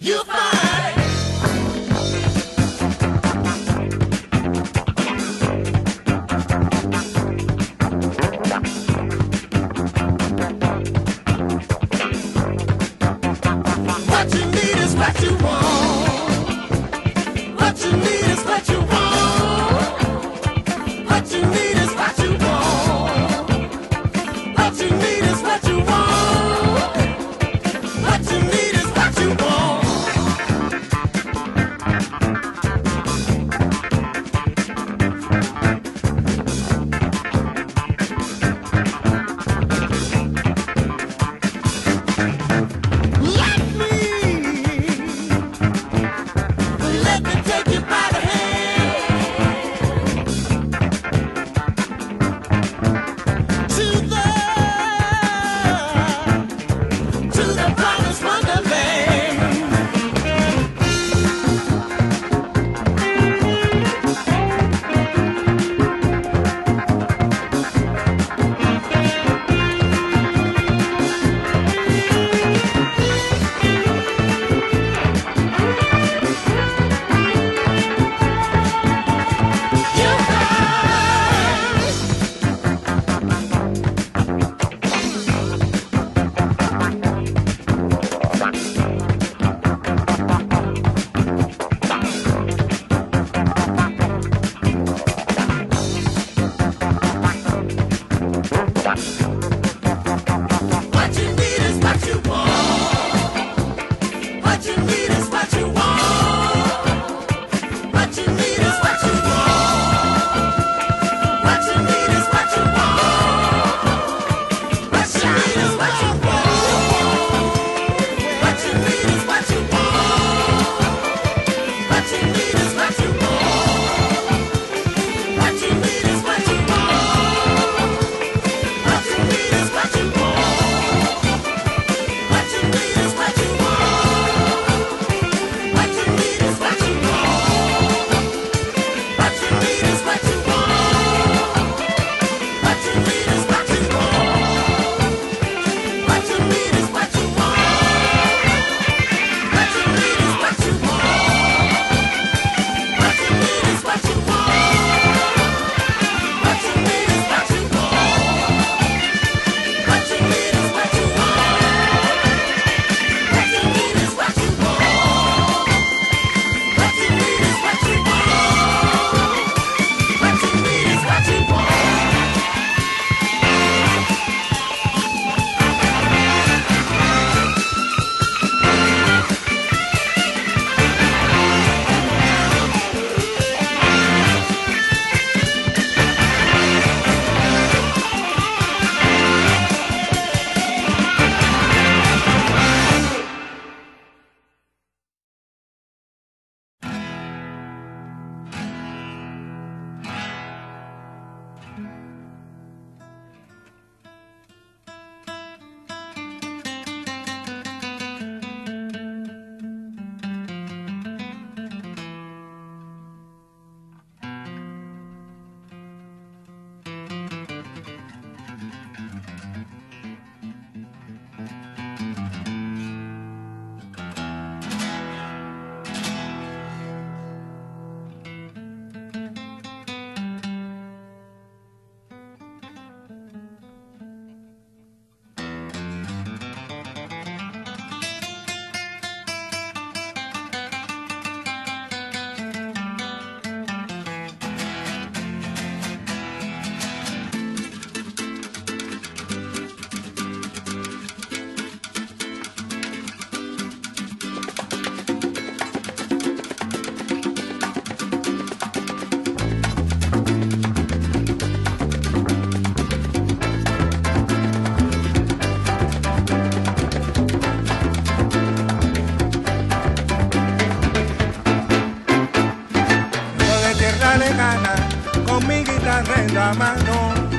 la mano.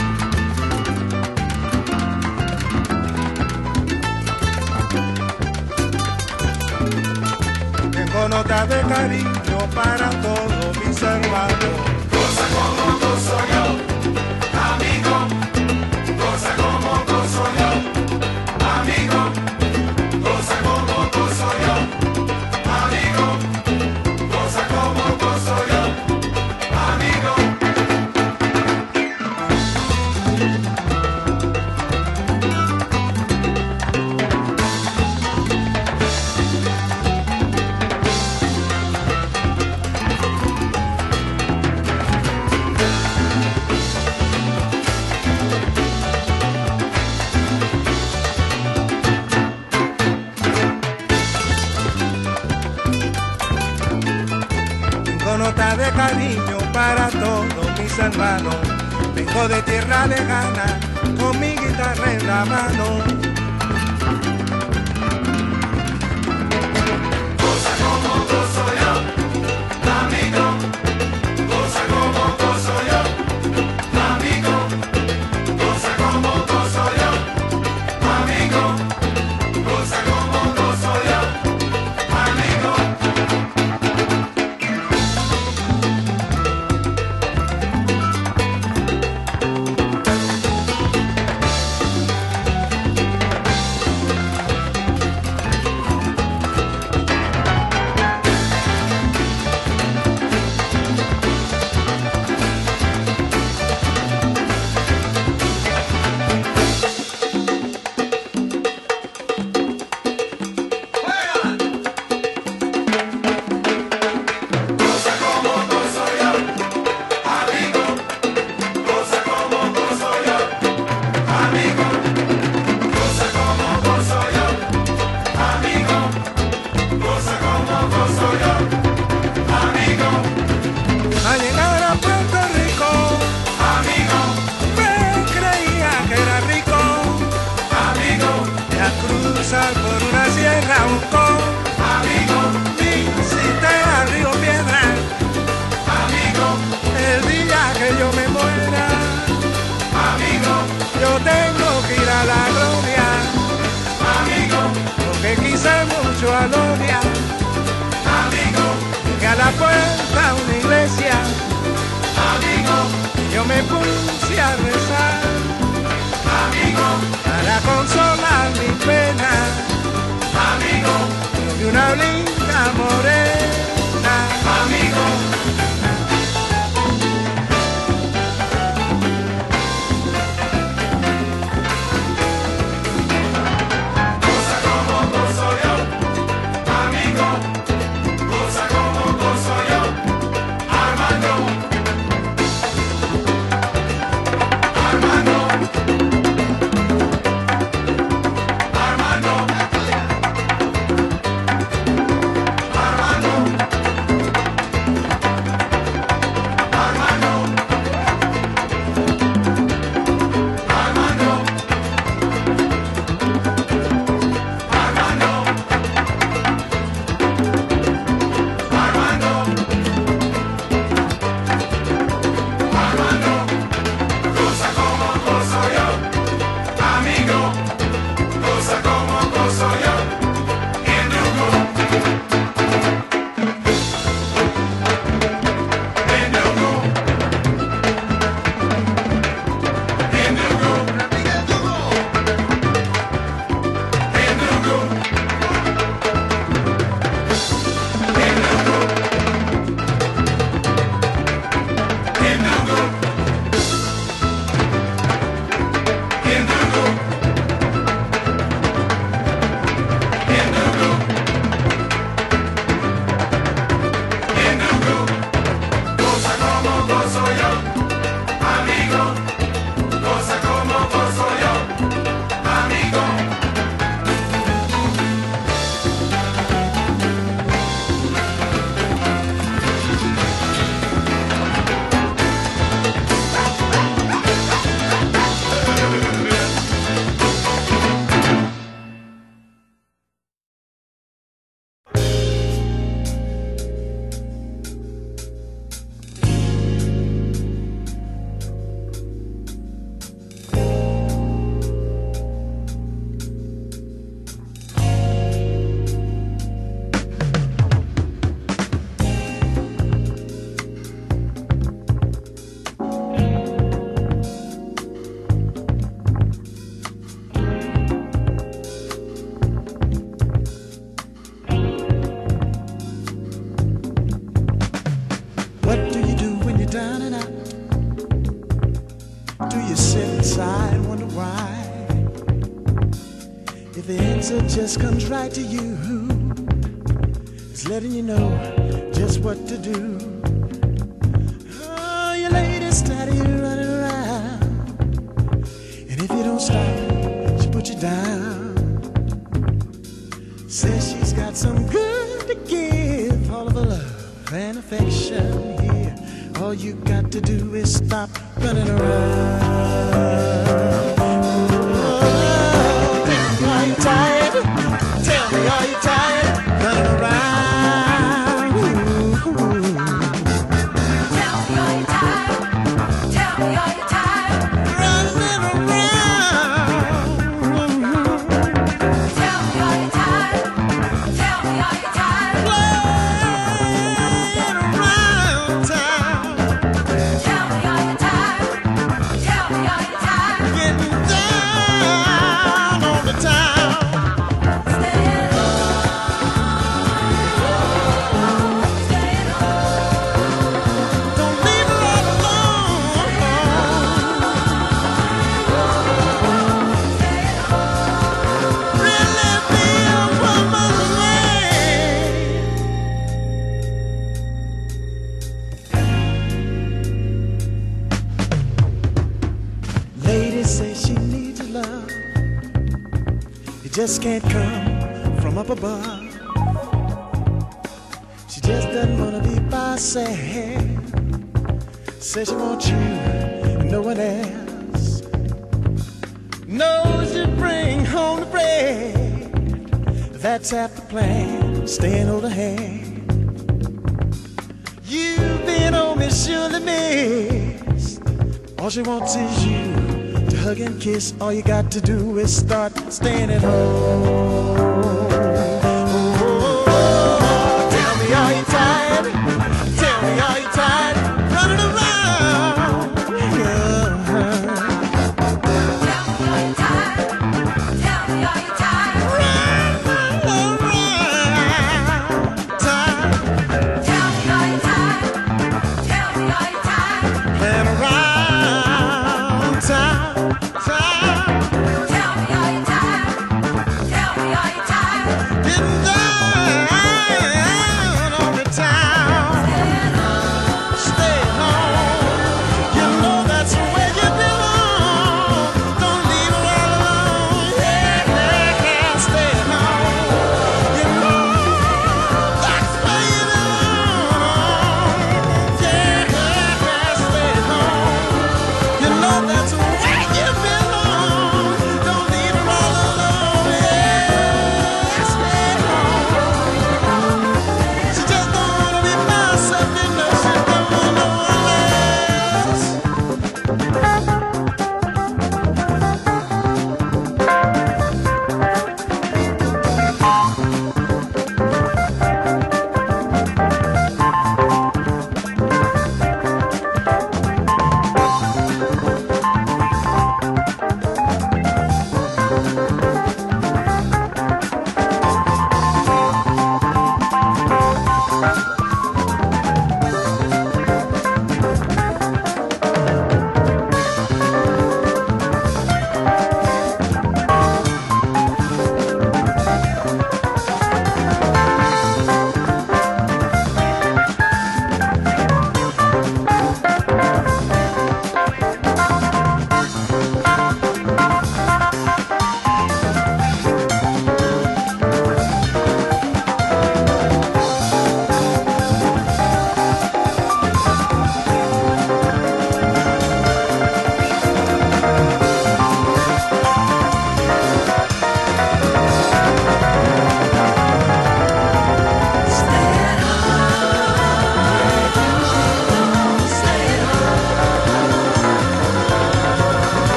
Tengo nota de cariño para todos mis hermanos. Cosa como gozo yo, amigo. Cosa como gozo yo, amigo. Cosa como gozo yo, Traigo nota de cariño para todos mis hermanos. Vengo de tierra lejana con mi guitarra en la mano. Goza como gozo yo, amigo. Goza como gozo yo, amigo. Goza como gozo yo, amigo. Goza como gozo yo, amigo. Goza como gozo yo, amigo. Goza como gozo yo, amigo. Goza como gozo yo, amigo. Goza como gozo yo, amigo. Al llegar a Puerto Rico Amigo, me creía que era rico. amigo, Y al cruzar por una sierra buscó, amigo, visité al río Piedra. amigo, El día que yo me muera, amigo, yo tengo que ir a la gloria, amigo, porque quise mucho a Gloria. amigo, Llegué a la puerta a una iglesia, amigo, yo me puse a rezar amigo, para consolar mi pena. amigo, Yo vi una linda morena, amigo. Goza como gozo yo, amigo. Goza como gozo yo, Armando. Armando. Armando. The answer just comes right to you. It's letting you know just what to do. Oh, your lady started running around, and if you don't stop, she put you down. Says she's got some good to give, all of her love and affection here. All you got to do is stop running around. Tell me, are you tired? Tell me, are you tired? Running around. Tell me, are you tired? Tell me, are you tired? Running around. Tell me, are you tired? Tell me, are you tired? Playing around town. Tell me, are you tired? Tell me, are you tired? Getting down on the town. Staying home. Staying home. Don't leave her all alone. Really be a woman's man. Lady says she needs your love. It just can't come from up above. She just doesn't wanna be by herself. Says she wants you and no one else. Knows you bring home the bread. That's half the plan, staying on the hand. You've been on me, surely missed. All she wants is you to hug and kiss. All you got to do is start staying at home. Tell me, are you tired? Tell me, are you tired? Running around. Tell me, are you tired? Tell me, are you tired? Time. Tell me, are you tired? Tell me, are you tired? Playing around time. Tell me, are you tired? Tell me, are you tired?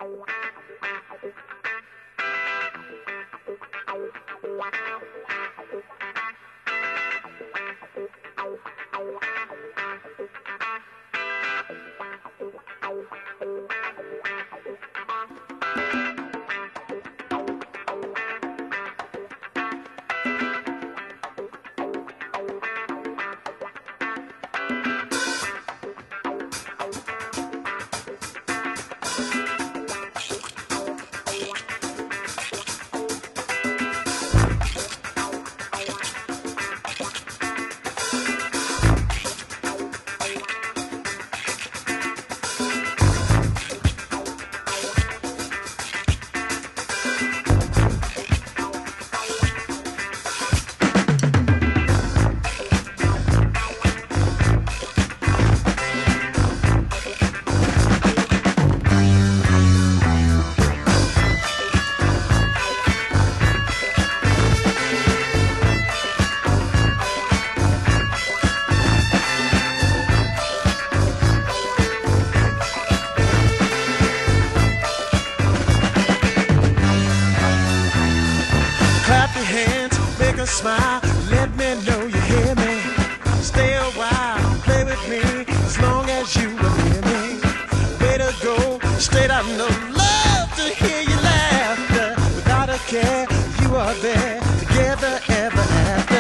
Smile, let me know you hear me. Stay a while, play with me, as long as you will hear me. Way to go, straight out no love to hear you laughter. Without a care, you are there, together ever after.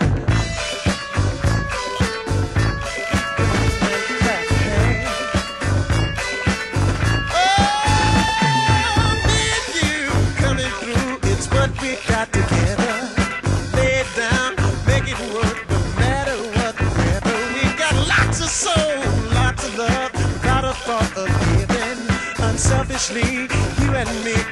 Oh, me and you coming through, it's what we got together. Lots of love, without a thought of giving. Unselfishly, you and me